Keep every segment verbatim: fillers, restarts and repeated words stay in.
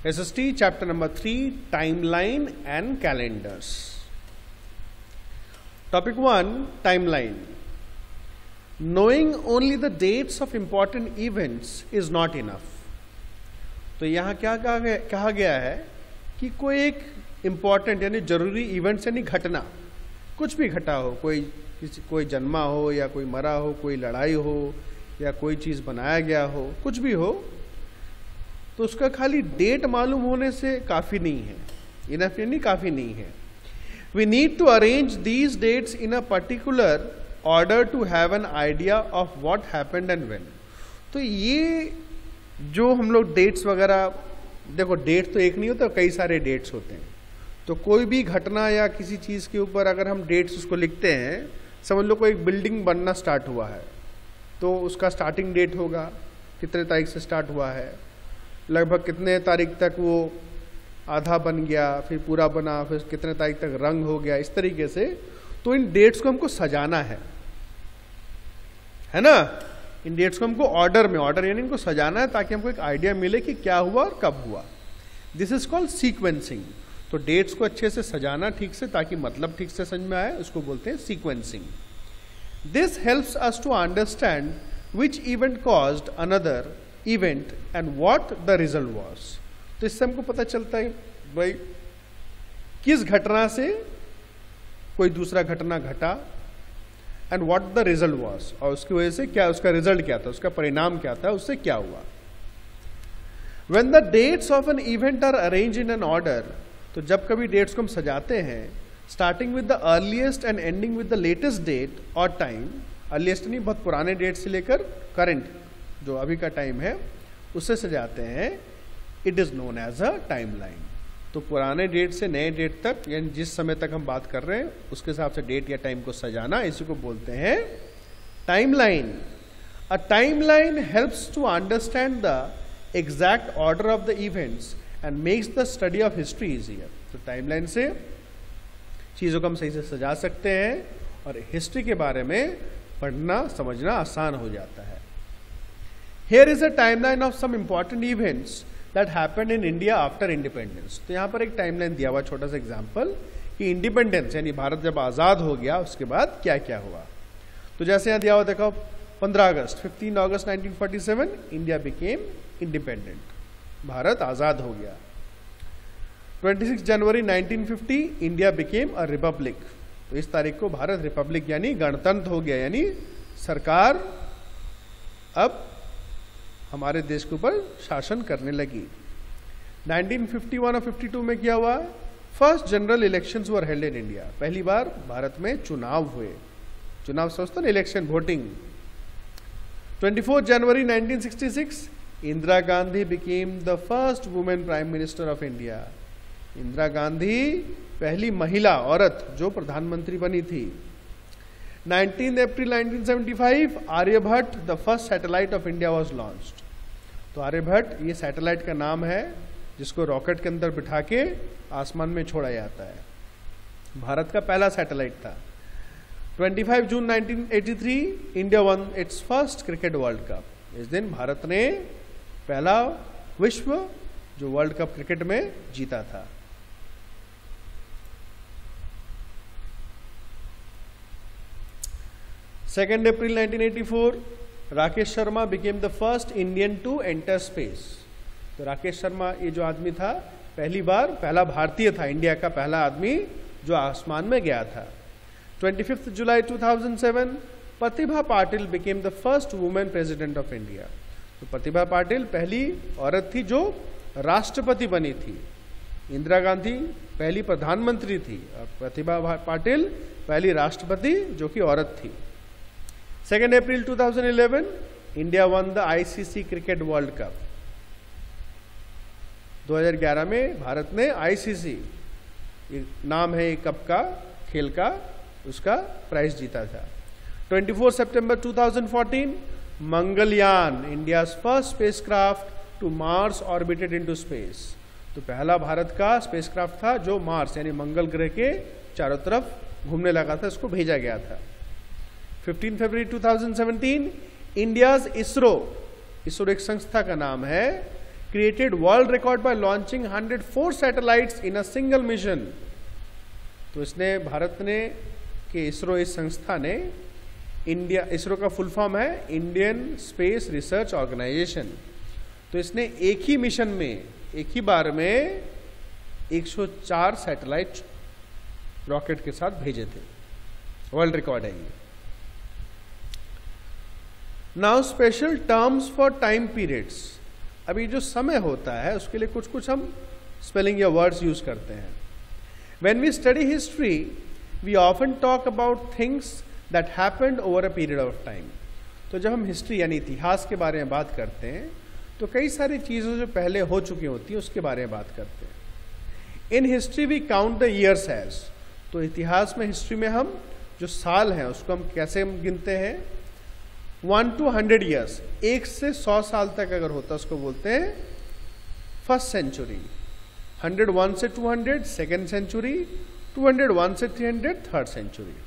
S S T chapter number three, timeline and calendars. Topic one, timeline. Knowing only the dates of important events is not enough. तो यहाँ क्या कहा गया, कहा गया है कि कोई एक इम्पॉर्टेंट यानी जरूरी इवेंट्स यानी घटना, कुछ भी घटा हो, कोई किसी कोई जन्मा हो या कोई मरा हो, कोई लड़ाई हो या कोई चीज़ बनाया गया हो, कुछ भी हो, तो उसका खाली डेट मालूम होने से काफ़ी नहीं है, इनफ यानी काफ़ी नहीं है. We need to arrange these dates in a particular order to have an idea of what happened and when. तो ये जो हम लोग डेट्स वगैरह, देखो डेट तो एक नहीं होता, कई सारे डेट्स होते हैं. तो कोई भी घटना या किसी चीज़ के ऊपर अगर हम डेट्स उसको लिखते हैं, समझ लो कोई बिल्डिंग बनना स्टार्ट हुआ है तो उसका स्टार्टिंग डेट होगा, कितने तारीख से स्टार्ट हुआ है, लगभग कितने तारीख तक वो आधा बन गया, फिर पूरा बना, फिर कितने तारीख तक रंग हो गया, इस तरीके से. तो इन डेट्स को हमको सजाना है, है ना. इन डेट्स को हमको ऑर्डर में, ऑर्डर यानी इनको सजाना है ताकि हमको एक आइडिया मिले कि क्या हुआ और कब हुआ. This is called sequencing. तो डेट्स को अच्छे से सजाना ठीक से ताकि मतलब ठीक से समझ में आए, उसको बोलते हैं sequencing. This helps us to understand which event caused another event and what the result was. तो इससे हमको पता चलता है भाई किस घटना से कोई दूसरा घटना घटा and what the result was, और उसकी वजह से क्या उसका रिजल्ट क्या था, उसका परिणाम क्या था, उससे क्या हुआ. When the dates of an event are arrange in an order, तो जब कभी डेट्स को हम सजाते हैं, starting with the earliest and ending with the latest date और टाइम, अर्लीस्ट नहीं बहुत पुराने डेट से लेकर करंट जो अभी का टाइम है उससे सजाते हैं, it is known as a timeline. तो पुराने डेट से नए डेट तक यानी जिस समय तक हम बात कर रहे हैं उसके हिसाब से डेट या टाइम को सजाना, इसी को बोलते हैं timeline. A timeline helps to understand the exact order of the events and makes the study of history easier. तो टाइमलाइन से चीज़ों को हम सही से सजा सकते हैं और हिस्ट्री के बारे में पढ़ना समझना आसान हो जाता है. Here is a timeline of some important events that happened in India after independence. तो यहाँ पर एक टाइमलाइन दिया हुआ, छोटा सा एग्जाम्पल कि इंडिपेंडेंस यानी भारत जब आज़ाद हो गया उसके बाद क्या क्या हुआ. तो जैसे यहाँ दिया हुआ देखो, पंद्रह अगस्त, fifteen August nineteen forty seven India became independent, Bharat आज़ाद हो गया. छब्बीस जनवरी nineteen fifty India became a republic. तो इस तारीख को भारत रिपब्लिक यानी गणतंत्र हो गया, यानी सरकार अब हमारे देश के ऊपर शासन करने लगी. नाइनटीन फिफ्टी वन और फिफ्टी टू में क्या हुआ, first general elections were held in India. पहली बार भारत में चुनाव हुए. चुनाव समझते ना, इलेक्शन, वोटिंग. चौबीस जनवरी nineteen sixty six Indira Gandhi became the first women prime minister of India. Indira Gandhi पहली महिला औरत जो प्रधानमंत्री बनी थी. Nineteen April nineteen seventy five Aryabhatta the first satellite of India was launched. तो आर्यभट्ट ये सैटेलाइट का नाम है जिसको रॉकेट के अंदर बिठा के आसमान में छोड़ा जाता है. भारत का पहला सैटेलाइट था. पच्चीस जून nineteen eighty three India won its first cricket world cup. इस दिन भारत ने पहला विश्व जो वर्ल्ड कप क्रिकेट में जीता था. Second April nineteen eighty four Rakesh Sharma became the first Indian to enter space. तो राकेश शर्मा ये जो आदमी था पहली बार, पहला भारतीय था, इंडिया का पहला आदमी जो आसमान में गया था. पच्चीस जुलाई two thousand seven Pratibha Patil became the first women president of India. तो प्रतिभा पाटिल पहली औरत थी जो राष्ट्रपति बनी थी. इंदिरा गांधी पहली प्रधानमंत्री थी और प्रतिभा पाटिल पहली राष्ट्रपति जो कि औरत थी. Second April two thousand eleven India won the ICC cricket world cup. दो हज़ार ग्यारह में भारत ने आईसीसी, नाम है एक कप का, खेल का, उसका प्राइज जीता था. चौबीस सितंबर two thousand fourteen Mangalyaan India's first spacecraft to Mars orbited into space. तो पहला भारत का स्पेसक्राफ्ट था जो मार्स यानी मंगल ग्रह के चारों तरफ घूमने लगा था, उसको भेजा गया था. पंद्रह फरवरी two thousand seventeen India's ISRO, ISRO एक संस्था का नाम है, created world record by launching one hundred four satellites in a single mission. तो इसने भारत ने कि इसरो इस संस्था ने इंडिया, इसरो का फुल फॉर्म है इंडियन स्पेस रिसर्च ऑर्गेनाइजेशन, तो इसने एक ही मिशन में एक ही बार में एक सौ चार सैटेलाइट रॉकेट के साथ भेजे थे। वर्ल्ड रिकॉर्ड है ये। Now special terms for time periods. अभी जो समय होता है उसके लिए कुछ कुछ हम स्पेलिंग या वर्ड्स यूज करते हैं। When we study history we often talk about things that happened over a period of time. तो जब हम हिस्ट्री यानी इतिहास के बारे में बात करते हैं तो कई सारी चीज़ें जो पहले हो चुकी होती हैं उसके बारे में बात करते हैं। In history we count the years as. तो इतिहास में, हिस्ट्री में हम जो साल हैं उसको हम कैसे हम गिनते हैं? वन टू हंड्रेड ईयर्स, एक से सौ साल तक अगर होता है उसको बोलते हैं फर्स्ट सेंचुरी। हंड्रेड वन से two hundred second century, two hundred one से three hundred third century.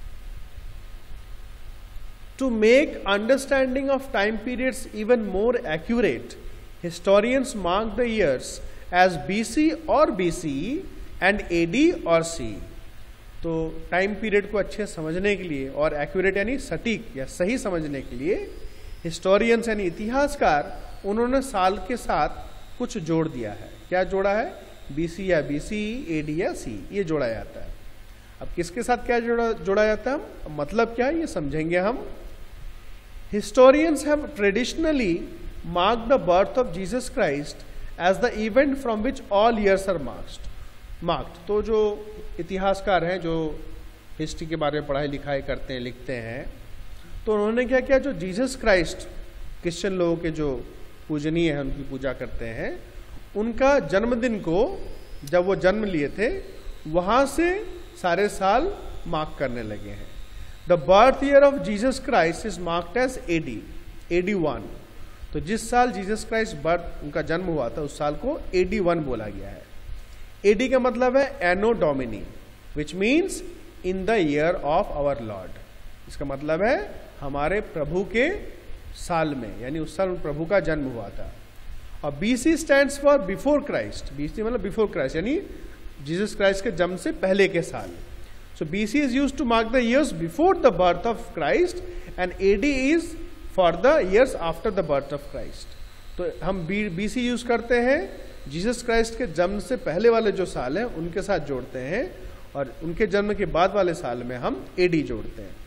To make understanding of time periods even more accurate, historians mark the years as B C or B C E and A D or C. तो time period को अच्छे समझने के लिए और accurate यानी सटीक या सही समझने के लिए हिस्टोरियंस यानी इतिहासकार उन्होंने साल के साथ कुछ जोड़ दिया है। क्या जोड़ा है? B C या B C E, A D या C, ये जोड़ा जाता है। अब किसके साथ क्या जोड़ा जोड़ा जाता है, मतलब क्या है ये समझेंगे हम। Historians have traditionally marked the birth of Jesus Christ as the event from which all years are marked. marked. तो जो इतिहासकार हैं जो हिस्ट्री के बारे में पढ़ाई लिखाई करते हैं, लिखते हैं, तो उन्होंने क्या किया, जो जीसस क्राइस्ट क्रिश्चियन लोगों के जो पूजनीय हैं, उनकी पूजा करते हैं, उनका जन्मदिन को जब वो जन्म लिए थे वहाँ से सारे साल मार्क करने लगे हैं। The birth year of Jesus Christ is marked as A D, A D one. तो जिस साल जीसस क्राइस्ट बर्थ उनका जन्म हुआ था उस साल को A D वन बोला गया है। A D का मतलब है Anno Domini, which means in the year of our Lord. इसका मतलब है हमारे प्रभु के साल में, यानी उस साल प्रभु का जन्म हुआ था। और B C stands for before Christ. B C मतलब बिफोर क्राइस्ट, यानी जीसस क्राइस्ट के जन्म से पहले के साल। So B C is used to mark the years before the birth of Christ and A D is for the years after the birth of Christ. तो हम B C यूज करते हैं जीसस क्राइस्ट के जन्म से पहले वाले जो साल हैं उनके साथ जोड़ते हैं, और उनके जन्म के बाद वाले साल में हम A D जोड़ते हैं।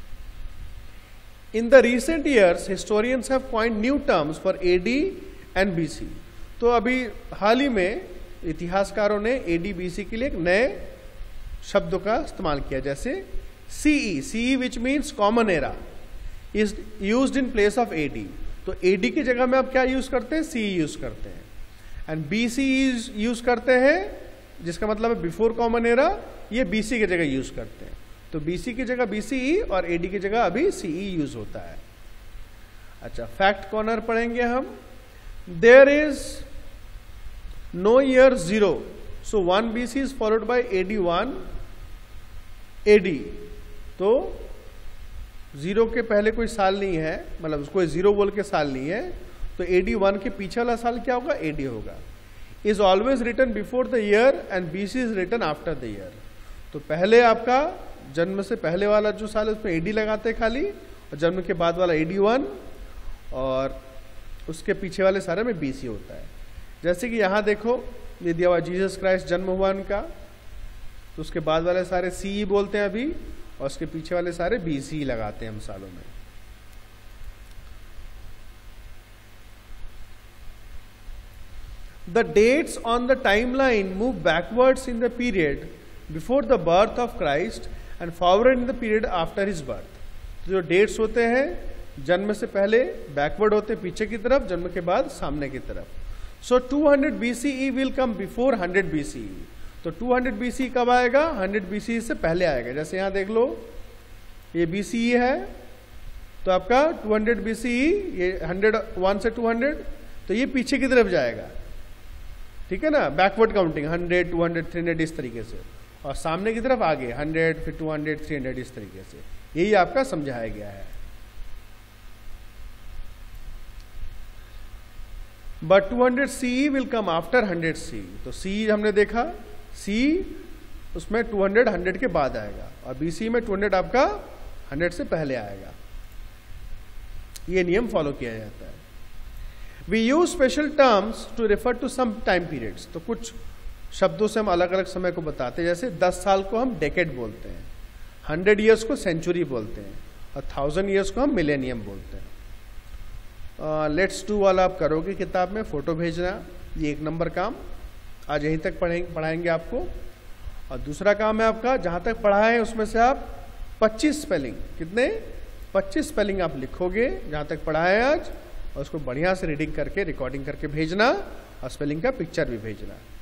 In the recent years, historians have coined new terms for A D and B C. तो अभी हाल ही में इतिहासकारों ने A D B C के लिए एक नए शब्दों का इस्तेमाल किया, जैसे C E, C E which means common era, is used in place of A D। तो A D की जगह में आप क्या यूज करते हैं? C E यूज करते हैं। एंड B C यूज करते हैं जिसका मतलब है बिफोर कॉमन एरा, ये B C की जगह यूज करते हैं। तो B C की जगह B C E और A D की जगह अभी C E यूज होता है। अच्छा, फैक्ट कॉर्नर पढ़ेंगे हम। There is no year zero, so one B C is followed by A D one A D। तो जीरो के पहले कोई साल नहीं है, मतलब कोई जीरो बोल के साल नहीं है, तो A D वन के पीछे वाला साल क्या होगा? A D होगा। Is always written before the year and B C is written after the year. तो पहले आपका जन्म से पहले वाला जो साल है उसमें A D लगाते हैं खाली, और जन्म के बाद वाला A D वन, और उसके पीछे वाले सारे में B C होता है। जैसे कि यहाँ देखो ये दिया हुआ जीसस क्राइस्ट जन्म हुआ उनका, तो उसके बाद वाले सारे C E बोलते हैं अभी, और उसके पीछे वाले सारे B C लगाते हैं हम सालों में। The dates on the timeline move backwards in the period before the birth of Christ and forward in the period after his birth. तो जो डेट्स होते हैं जन्म से पहले बैकवर्ड होते हैं पीछे की तरफ, जन्म के बाद सामने की तरफ। So two hundred B C E will come before hundred B C E। तो two hundred B C E कब आएगा? हंड्रेड B C E से पहले आएगा। जैसे यहाँ देख लो ये B C E है, तो आपका two hundred B C E, ये हंड्रेड वन से टू हंड्रेड, तो ये पीछे की तरफ जाएगा, ठीक है ना, backward counting, hundred two hundred three hundred इस तरीके से, और सामने की तरफ आगे हंड्रेड फिर टू हंड्रेड थ्री हंड्रेड इस तरीके से, यही आपका समझाया गया है। But two hundred C will come after hundred C. तो सी हमने देखा, सी उसमें टू हंड्रेड हंड्रेड के बाद आएगा, और बीसी में टू हंड्रेड आपका हंड्रेड से पहले आएगा। ये नियम फॉलो किया जाता है। We use special terms to refer to some time periods. तो कुछ शब्दों से हम अलग अलग समय को बताते हैं, जैसे दस साल को हम डेकेड बोलते हैं, हंड्रेड ईयर्स को सेंचुरी बोलते हैं, और थाउजेंड ईयर्स को हम मिलेनियम बोलते हैं। लेट्स डू वाला आप करोगे किताब में, फोटो भेजना, ये एक नंबर काम, आज यहीं तक पढ़ेंगे पढ़ाएंगे आपको। और दूसरा काम है आपका, जहाँ तक पढ़ा है उसमें से आप पच्चीस स्पेलिंग, कितने पच्चीस स्पेलिंग आप लिखोगे जहाँ तक पढ़ा है आज, और उसको बढ़िया से रीडिंग करके रिकॉर्डिंग करके भेजना, और स्पेलिंग का पिक्चर भी भेजना।